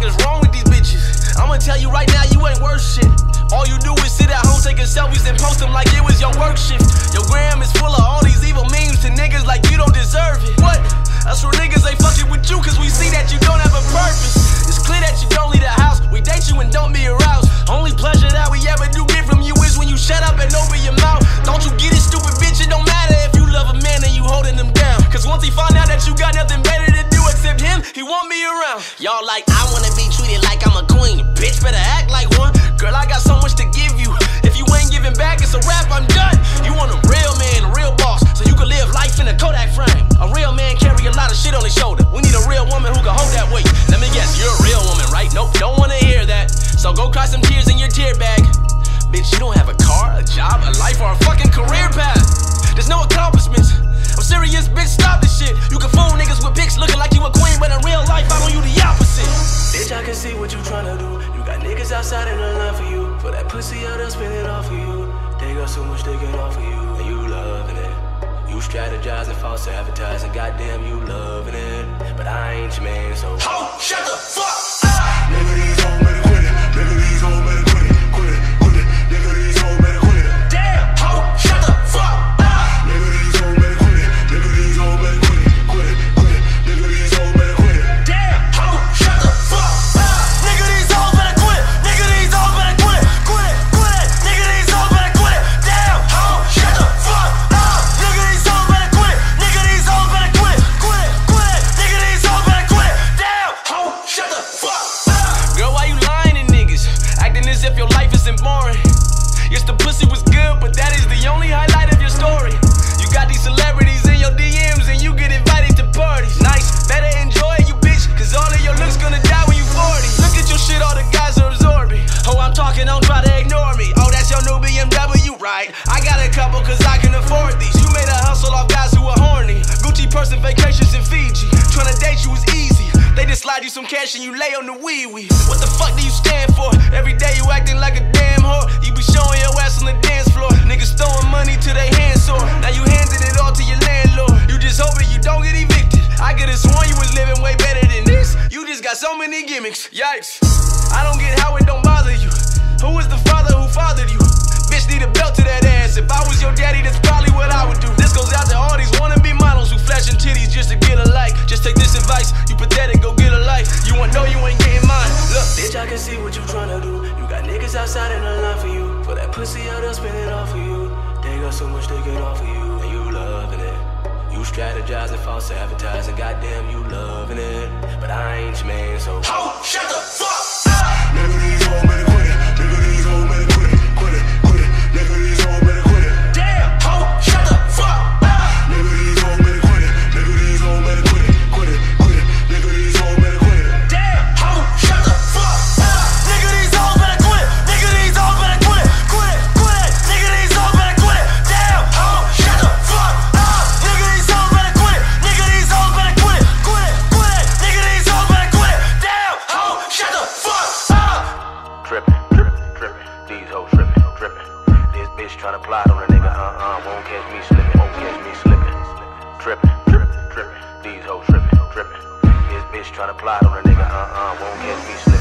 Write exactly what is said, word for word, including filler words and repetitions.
fuck is wrong with these bitches? I'ma tell you right now, you ain't worth shit. All you do is sit at home taking selfies and post them like it was your work shift. Your gram is full of all these evil memes to niggas like you don't deserve it. What? That's where niggas ain't fucking with you, cause we see that you don't have a purpose. It's clear that you don't leave the house. We date you and don't be aroused. Only pleasure that we ever do get from you is when you shut up and open your mouth. Don't you get it, stupid bitch? It don't matter if you love a man and you holding him down. Cause once he find out that you got nothing better to do except him, he won't be around. Y'all like, I wanna be treated like I'm a queen. Bitch, better act like one. Girl, I got so much to give you. If you ain't giving back, it's a wrap, I'm done. You want a real man, a real boss, so you can live life in a Kodak frame. A real man carry a lot of shit on his shoulder. We need a real woman who can hold that weight. Let me guess, you're a real woman, right? Nope, don't wanna hear that. So go cry some tears in your tear bag. Bitch, you don't have a car, a job, a life, or a fucking career path. There's no accomplishments. I'm serious, bitch, stop this shit. You can fool niggas with pics looking like you a queen, but in real life, I want you the opposite. Bitch, I can see what you tryna do. You got niggas outside in the line for you. For that pussy out there, spend it all for you. They got so much they can offer you, and you loving it. You strategizing, false advertising, goddamn, you loving it. But I ain't your man, so ho, shut the fuck up. Nigga, these hoes better quit it. Nigga, these hoes better quit it. Quit it, quit it. Nigga, these hoes better quit it. Damn, ho, shut the fuck up. Nigga, these hoes better quit it. Nigga, these hoes better quit it. Quit it, quit it. Nigga, these hoes better quit it. Damn, ho, shut the fuck up. Nigga, these hoes better quit it. Nigga, these hoes better quit it. Quit it, quit it. Nigga, these hoes better quit it. Damn, ho, shut the fuck up. Nigga, these hoes better quit it. Nigga, these hoes better quit it. Quit it, quit it. Nigga, these hoes better quit it. Damn, ho, shut the fuck up. Girl, why you lying to niggas? Acting as if your life isn't boring. Yes, the pussy was good, but that is the only highlight of your story. You got these celebrities in your D Ms and you get invited to parties. Nice, better enjoy it, you bitch, cause all of your looks gonna die when you forty. Look at your shit, all the guys are absorbing. Oh, I'm talking, don't try to ignore me. Oh, that's your new B M W, right? I got a couple cause I can afford these. You made a hustle off guys who are horny. Gucci person vacations in Fiji. Tryna date you is easy. They just slide you some cash and you lay on the wee-wee. What the fuck do you stand for? Every day you acting like a damn whore. You be showing your ass on the dance floor. Niggas throwing money to their hands sore. Now you handed it all to your landlord. You just hoping you don't get evicted. I could've sworn you was living way better than this. You just got so many gimmicks. Yikes. I don't get how it don't bother you. Who was the father who fathered you? Bitch need a belt to that ass. If I was your daddy, that's probably what I would do. This goes out to all these wannabe models who flashing titties just to get a like. Just take this advice, you pathetic, go get a life. You wanna know you ain't getting mine. Look, bitch, I can see what you tryna do. You got niggas outside in the line for you. For that pussy out there, spend it all for you. They got so much they can offer you, and you loving it. You strategizing, false advertising, goddamn, you loving it. But I ain't your man, so ho, shut the fuck up. Nigga, these hoes better quit it. Nigga, these hoes better quit it. Quit it, quit it. Nigga, these hoes better quit it. Damn, ho, shut the fuck up. Nigga, these hoes better quit it. Nigga, these hoes better quit it. Quit it, quit it. Nigga, these hoes better quit it. Damn, ho, shut the fuck up. Nigga, these hoes better quit. Nigga, these hoes better quit. Quit it, quit it. Nigga, these hoes better quit. Damn, ho, shut the fuck up. Nigga, these hoes better quit. Nigga, these hoes better quit. Quit it, quit it. Nigga, these hoes better quit. Damn, ho, shut the fuck up. Trippin', trippin', trippin'. These hoes trippin', trippin'. This bitch tryna plot on a nigga, uh-uh, won't catch me slippin', won't catch me slippin'. Trippin', trippin', trippin'. These hoes trippin', trippin'. This bitch tryna plot on a nigga, uh-uh, won't catch me slippin'.